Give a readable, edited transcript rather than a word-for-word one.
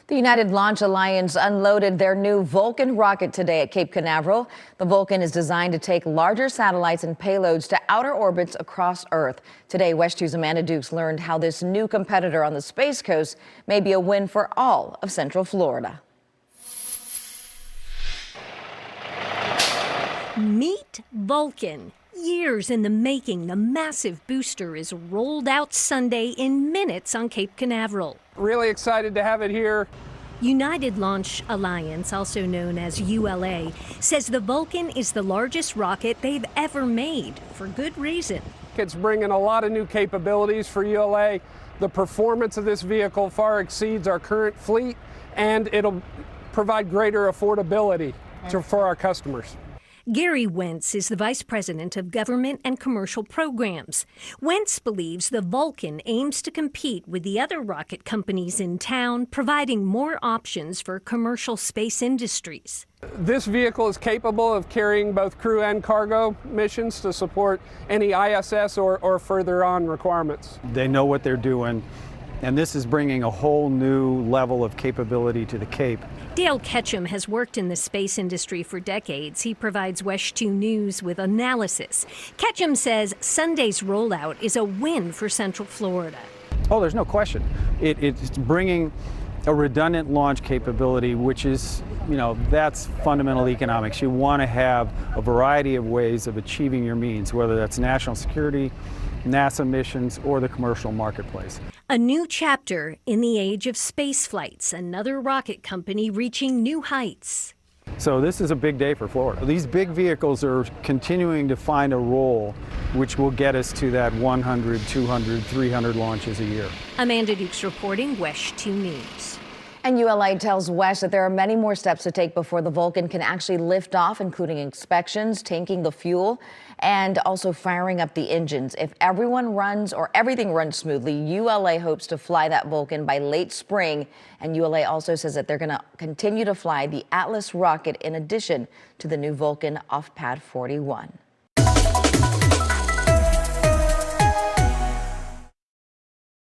The United Launch Alliance unloaded their new Vulcan rocket today at Cape Canaveral. The Vulcan is designed to take larger satellites and payloads to outer orbits across Earth. Today, WESH 2's Amanda Dukes learned how this new competitor on the Space Coast may be a win for all of Central Florida. Meet Vulcan. Years in the making, the massive booster is rolled out Sunday in minutes on Cape Canaveral. Really excited to have it here. United Launch Alliance, also known as ULA, says the Vulcan is the largest rocket they've ever made, for good reason. It's bringing a lot of new capabilities for ULA. The performance of this vehicle far exceeds our current fleet, and it'll provide greater affordability for our customers. Gary Wentz is the Vice President of Government and Commercial Programs. Wentz believes the Vulcan aims to compete with the other rocket companies in town, providing more options for commercial space industries. This vehicle is capable of carrying both crew and cargo missions to support any ISS or further on requirements. They know what they're doing, and this is bringing a whole new level of capability to the Cape. Dale Ketchum has worked in the space industry for decades. He provides WESH 2 News with analysis. Ketchum says Sunday's rollout is a win for Central Florida. Oh, there's no question. It's bringing a redundant launch capability, which is, that's fundamental economics. You want to have a variety of ways of achieving your means, whether that's national security, NASA missions, or the commercial marketplace. A new chapter in the age of space flights, another rocket company reaching new heights. So this is a big day for Florida. These big vehicles are continuing to find a role which will get us to that 100, 200, 300 launches a year. Amanda Dukes reporting, WESH 2 News. And ULA tells WESH that there are many more steps to take before the Vulcan can actually lift off, including inspections, tanking the fuel, and also firing up the engines. If everything runs smoothly, ULA hopes to fly that Vulcan by late spring. And ULA also says that they're going to continue to fly the Atlas rocket in addition to the new Vulcan off Pad 41.